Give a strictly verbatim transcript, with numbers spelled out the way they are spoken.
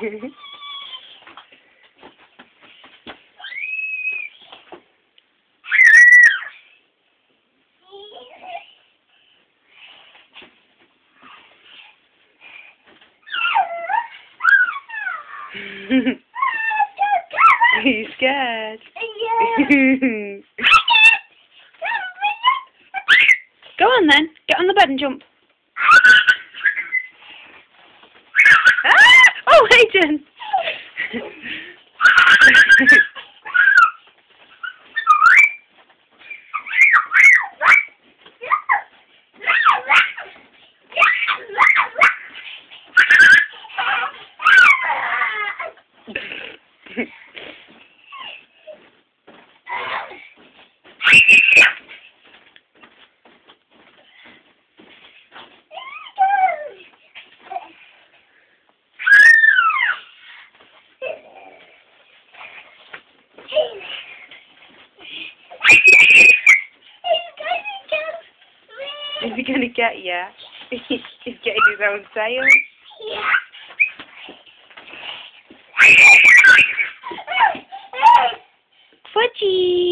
He's scared. Go on then. Get on the bed and jump. Ah! Oh, Hayden! Is he gonna get you? He's getting his own tail. Fudgy!